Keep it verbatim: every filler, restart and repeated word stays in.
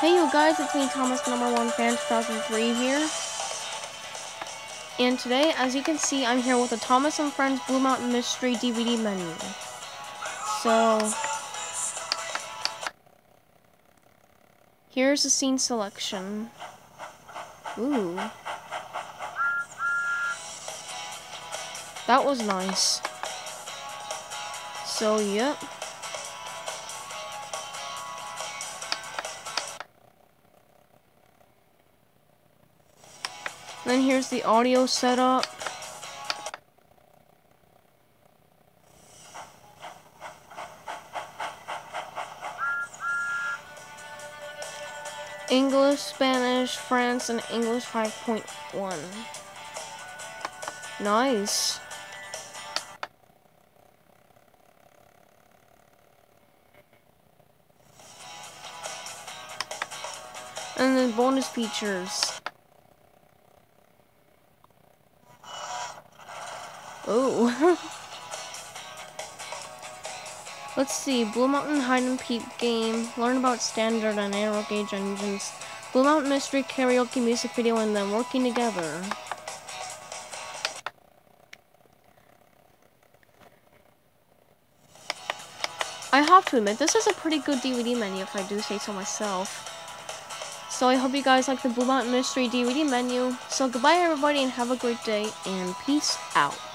Hey you guys, it's me Thomas number one fan two thousand three here. And today, as you can see, I'm here with the Thomas and Friends Blue Mountain Mystery D V D menu. So here's the scene selection. Ooh. That was nice. So yep. Then here's the audio setup. English, Spanish, France, and English five point one. Nice. And then bonus features. Oh. Let's see. Blue Mountain Hide and Peek game. Learn about standard and narrow gauge engines. Blue Mountain Mystery karaoke music video and then working together. I have to admit, this is a pretty good D V D menu if I do say so myself. So I hope you guys like the Blue Mountain Mystery D V D menu. So goodbye everybody and have a great day and peace out.